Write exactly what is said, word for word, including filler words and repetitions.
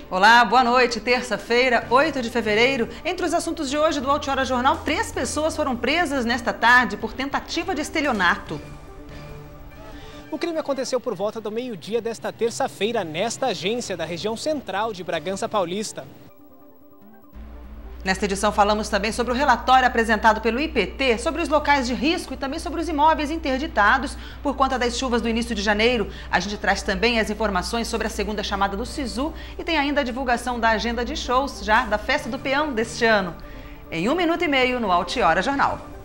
Olá, boa noite. Terça-feira, oito de fevereiro. Entre os assuntos de hoje do Altiora Jornal, três pessoas foram presas nesta tarde por tentativa de estelionato. O crime aconteceu por volta do meio-dia desta terça-feira nesta agência da região central de Bragança Paulista. Nesta edição falamos também sobre o relatório apresentado pelo I P T sobre os locais de risco e também sobre os imóveis interditados por conta das chuvas do início de janeiro. A gente traz também as informações sobre a segunda chamada do SISU e tem ainda a divulgação da agenda de shows já da Festa do Peão deste ano. Em um minuto e meio no Altiora Jornal.